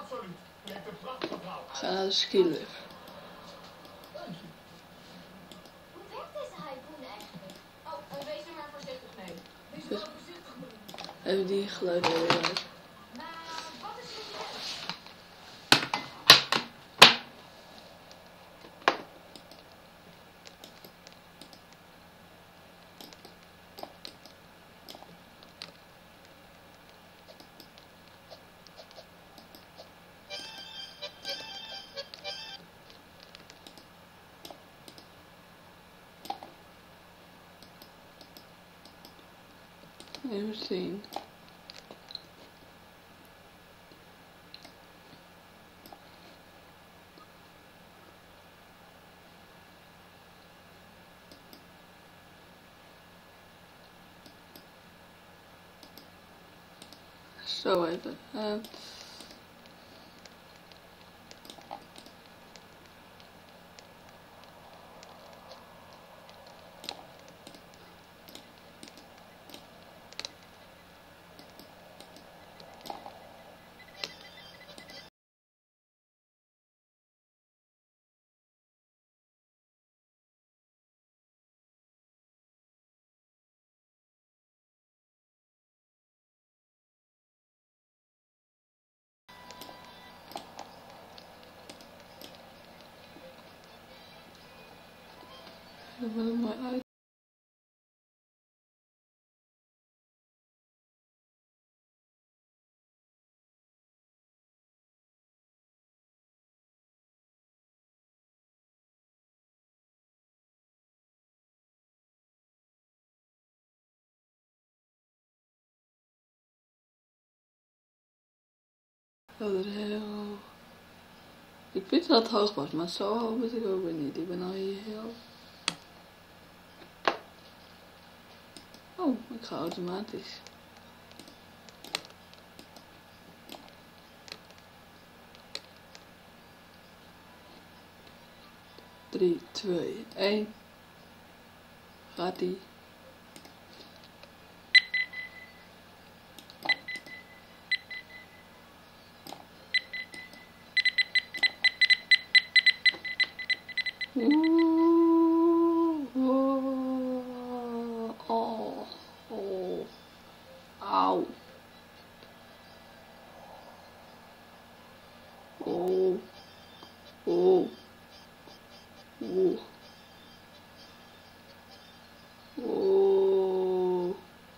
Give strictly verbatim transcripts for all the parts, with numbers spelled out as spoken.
Ga naar de skilift. Hoe werkt deze hypoon eigenlijk? Oh, wees er maar voorzichtig mee. Wees er wel voorzichtig mee. Even die geluiden eruit. Maar wat is dit hier? Even zien. Zo even. Uh, Dat wil ik mooi uit. Dat is heel... Ik wist dat het hoog was, maar zo hoog wist ik ook weer niet. Ik ben al hier heel... Oh, ik ga automatisch. drie, twee, één. Gaat ie. Oeh, oh, oh, oh, auw. Oh, oh, oh, oh,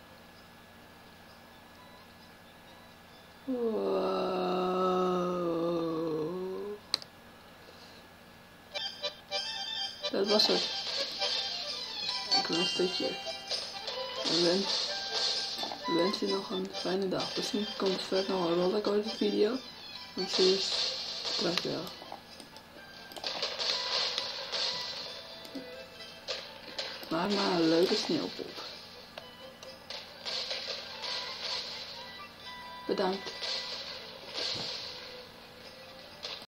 wow. Dat was het. Ik wil een stukje. Ik wens, ik wens je nog een fijne dag. Misschien komt er straks nog een rollercoaster video. Dan zie je straks wel. Maak maar een leuke sneeuwpop. Bedankt.